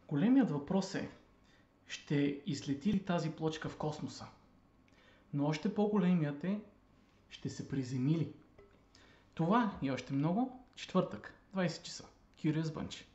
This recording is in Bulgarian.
Големият въпрос е, ще излети ли тази плочка в космоса? Но още по-големият е, ще се приземи ли? Това и още много, четвъртък, 20 часа. Curious Bunch.